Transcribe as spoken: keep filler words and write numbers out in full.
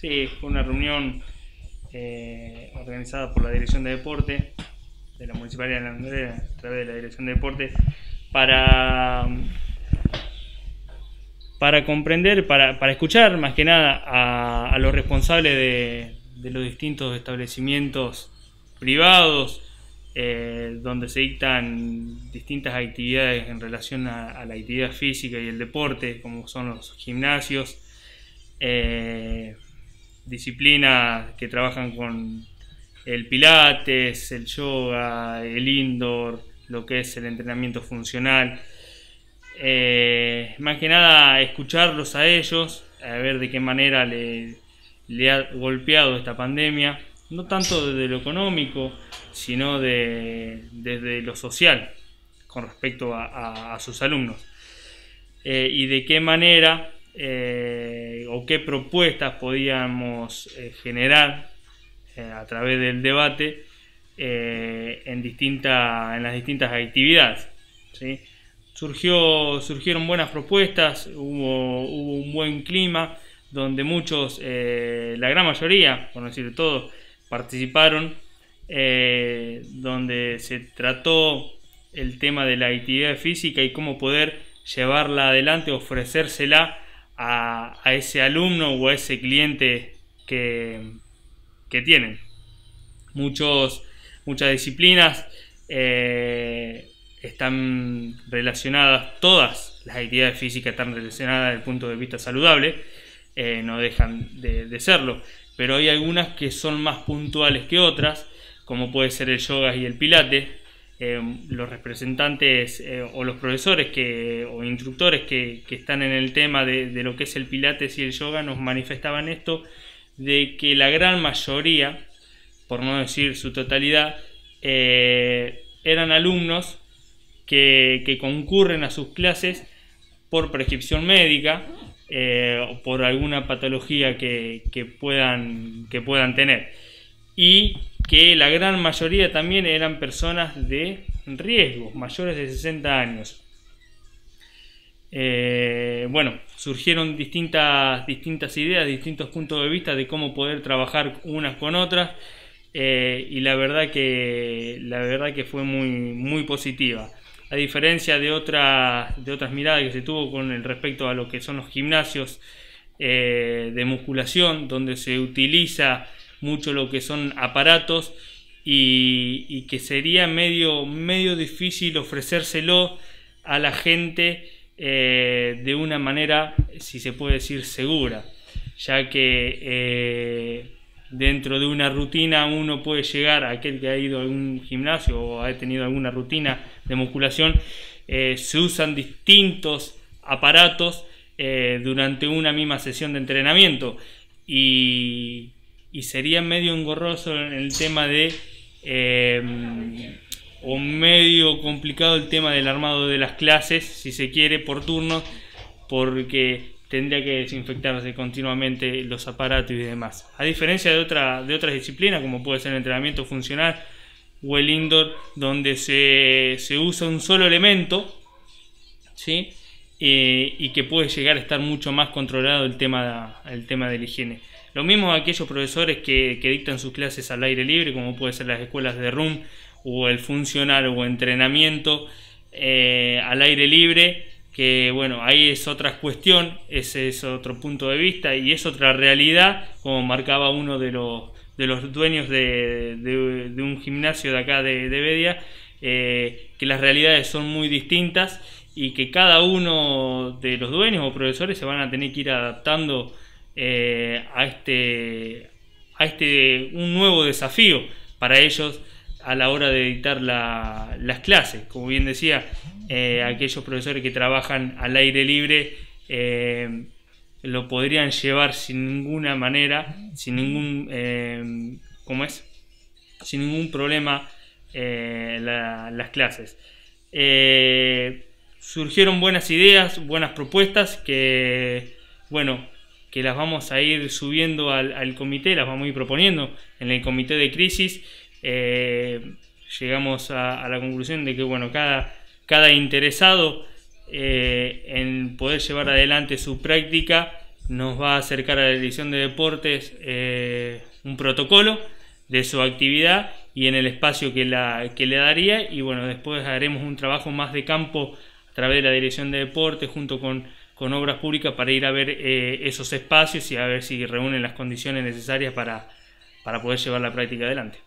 Sí, fue una reunión eh, organizada por la Dirección de Deporte de la Municipalidad de La Andrea a través de la Dirección de Deporte para, para comprender, para, para escuchar más que nada a, a los responsables de, de los distintos establecimientos privados eh, donde se dictan distintas actividades en relación a, a la actividad física y el deporte, como son los gimnasios, eh, disciplinas que trabajan con el pilates, el yoga, el indoor, lo que es el entrenamiento funcional. Eh, más que nada escucharlos a ellos, a ver de qué manera le, le ha golpeado esta pandemia, no tanto desde lo económico, sino de, desde lo social, con respecto a, a, a sus alumnos. Eh, y de qué manera eh, o qué propuestas podíamos eh, generar eh, a través del debate eh, en, distinta, en las distintas actividades, ¿sí? Surgió, surgieron buenas propuestas, hubo, hubo un buen clima donde muchos, eh, la gran mayoría, por no decir todo, participaron, eh, donde se trató el tema de la actividad física y cómo poder llevarla adelante, ofrecérsela a, a ese alumno o a ese cliente que, que tienen. Muchos, muchas disciplinas eh, están relacionadas, todas las actividades físicas están relacionadas desde el punto de vista saludable, eh, no dejan de, de serlo, pero hay algunas que son más puntuales que otras, como puede ser el yoga y el pilates. Eh, los representantes eh, o los profesores que, o instructores que, que están en el tema de, de lo que es el pilates y el yoga nos manifestaban esto, de que la gran mayoría, por no decir su totalidad, eh, eran alumnos que, que concurren a sus clases por prescripción médica eh, o por alguna patología que, que, puedan, que puedan tener, y que la gran mayoría también eran personas de riesgo, mayores de sesenta años. Eh, bueno, surgieron distintas, distintas ideas, distintos puntos de vista de cómo poder trabajar unas con otras, eh, y la verdad que, la verdad que fue muy, muy positiva. A diferencia de, otra, de otras miradas que se tuvo con el respecto a lo que son los gimnasios eh, de musculación, donde se utiliza mucho lo que son aparatos y, y que sería medio, medio difícil ofrecérselo a la gente eh, de una manera, si se puede decir, segura, ya que eh, dentro de una rutina uno puede llegar, a aquel que ha ido a algún gimnasio o ha tenido alguna rutina de musculación, eh, se usan distintos aparatos eh, durante una misma sesión de entrenamiento, y y sería medio engorroso en el tema de eh, o medio complicado el tema del armado de las clases, si se quiere, por turnos, porque tendría que desinfectarse continuamente los aparatos y demás, a diferencia de, otra, de otras disciplinas como puede ser el entrenamiento funcional o el indoor, donde se, se usa un solo elemento, ¿sí? eh, y que puede llegar a estar mucho más controlado el tema, el tema de la higiene. Lo mismo aquellos profesores que, que dictan sus clases al aire libre, como puede ser las escuelas de R U M o el funcional o entrenamiento eh, al aire libre, que bueno, ahí es otra cuestión, ese es otro punto de vista y es otra realidad, como marcaba uno de los, de los dueños de, de, de un gimnasio de acá de, de Bedia, eh, que las realidades son muy distintas y que cada uno de los dueños o profesores se van a tener que ir adaptando Eh, a este a este un nuevo desafío para ellos a la hora de dictar la, las clases. Como bien decía, eh, aquellos profesores que trabajan al aire libre eh, lo podrían llevar sin ninguna manera, sin ningún eh, ¿cómo es? sin ningún problema eh, la, las clases. Eh, surgieron buenas ideas, buenas propuestas que, bueno, que las vamos a ir subiendo al, al comité, las vamos a ir proponiendo en el comité de crisis. Eh, llegamos a, a la conclusión de que bueno, cada, cada interesado eh, en poder llevar adelante su práctica nos va a acercar a la Dirección de Deportes eh, un protocolo de su actividad y en el espacio que, la, que le daría, y bueno, después haremos un trabajo más de campo a través de la Dirección de Deportes junto con, con Obras Públicas para ir a ver eh, esos espacios y a ver si reúnen las condiciones necesarias para, para poder llevar la práctica adelante.